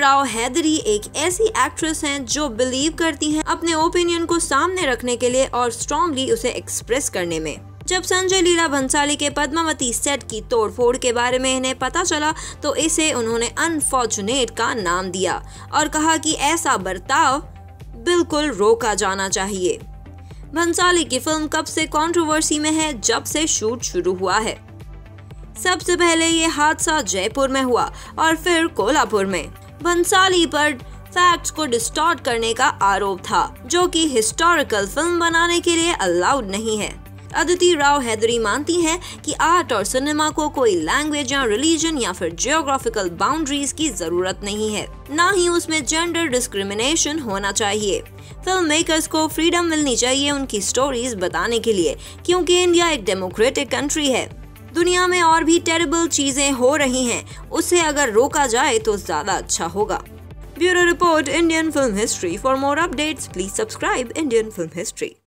राव हैदरी एक ऐसी एक्ट्रेस हैं जो बिलीव करती हैं अपने ओपिनियन को सामने रखने के लिए और स्ट्रॉन्गली उसे एक्सप्रेस करने में। जब संजय लीला भंसाली के पद्मावती सेट की तोड़फोड़ के बारे में इन्हें पता चला तो इसे उन्होंने अनफॉर्चुनेट का नाम दिया और कहा कि ऐसा बर्ताव बिल्कुल रोका जाना चाहिए। भंसाली की फिल्म कब से कंट्रोवर्सी में है? जब से शूट शुरू हुआ है। सबसे पहले ये हादसा जयपुर में हुआ और फिर कोल्हापुर में। भंसाली पर फैक्ट्स को डिस्टॉर्ट करने का आरोप था, जो कि हिस्टोरिकल फिल्म बनाने के लिए अलाउड नहीं है। अदिति राव हैदरी मानती हैं कि आर्ट और सिनेमा को कोई लैंग्वेज या रिलीजन या फिर जियोग्राफिकल बाउंड्रीज की जरूरत नहीं है, ना ही उसमें जेंडर डिस्क्रिमिनेशन होना चाहिए। फिल्म मेकर्स को फ्रीडम मिलनी चाहिए उनकी स्टोरीज बताने के लिए, क्योंकि इंडिया एक डेमोक्रेटिक कंट्री है। दुनिया में और भी टेरिबल चीजें हो रही हैं, उसे अगर रोका जाए तो ज्यादा अच्छा होगा। Bureau report, Indian film history. For more updates please subscribe Indian film history.